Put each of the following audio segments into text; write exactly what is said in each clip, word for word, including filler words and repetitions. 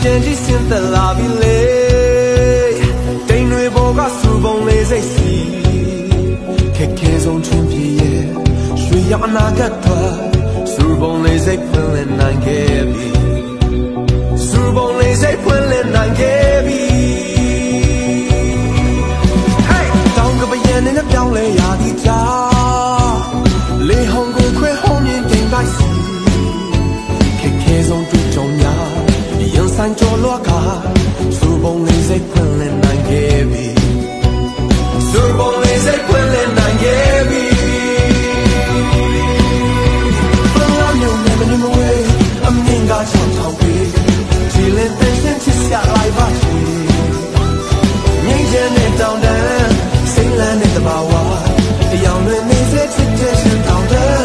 ပြန်ကြည့်စင်သက်လာပြီလေတိမ်တွေပေါ်ကစူပုံလေးစိတ်စီခက်ခဲဆုံးချွန်ပြေရဲ့ရွှေရောင်အနာဂတ်ထွက်စူပုံလေးစိတ်ဖွင့်လင်းနိုင်ခဲ့ပြီစူပုံလေးစိတ်ဖွင့်လင်းနိုင်ခဲ့ပြီတောင်ကပယံနဲ့ပြောင်းလဲရသည်ကြားလေဟောင်းကိုခွဲဟောင်းမြင်တင်လိုက်စီခက်ခဲဆုံးတွေ့ကြုံများရင်ဆိုင်ကြောလွှတ်ကစူပုံလေးစိတ်ဖွင့်လင်းနိုင်ခဲ့ပြီစူပုံလေးစိတ်ဖွင့်လင်းနိုင်ခဲ့ပြီဘလောမျိုးနဲ့မနေမဝေးအမြင်ကချောင်းချောင်းပြီးကြည်လင်တဲ့ရှင်ချစ်စရာလိုက်ပါချီငြိမ်းချမ်းတဲ့တောင်တန်းစိတ်လန်းတဲ့တဘာဝတရားလွင်နေစေချစ်တဲ့ရှင်တောင်တန်း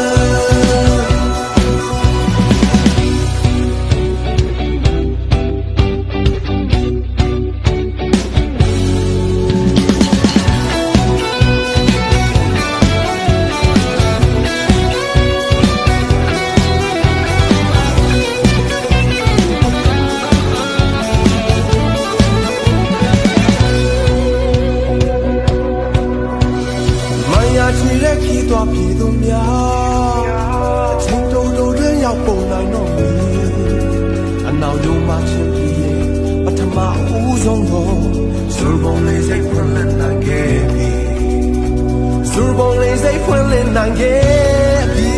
ချီတဲ့ခီးသွားပြည်သူများအချင်းတုံတုံတွင်ရောက်ပုံနိုင်တော့မီအနောက်ယုံမှချစ်ပြီးရဲ့ပထမဦးဆုံးတော့စူပုံလေးစိတ်ဖွင့်လင်းနိုင်ခဲ့ပြီစူပုံလေးစိတ်ဖွင့်လင်းနိုင်ခဲ့ပြီ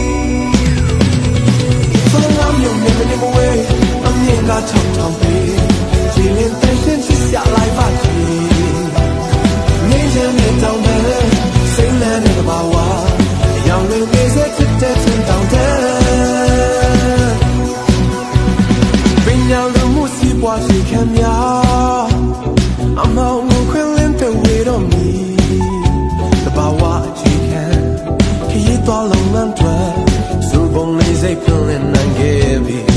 ဘလောမျိုးနဲ့မနေမဝေးအမြင်ကချောင်းချောင်းပြီးကြည်လင်တဲ့ရှင်ချစ်စရာလိုက်ပါချီငြိမ်းချမ်းတဲ့တောင်တန်းစိတ်လန်းတဲ့ဘာဝရောင်လေးလေးဆက်တဲ့တင်တောင်တန်းပညာလူမှုစီးပွားရှိခံများအမောင်ကိုခွင့်လင်းတဲ့ဝေတော့မီတဘာဝအခြေခံခရီးသွားလုံးလမ်းတွေစူပုံလေးစိတ်ဖွင့်လင်းနိုင်ခဲ့ပြီ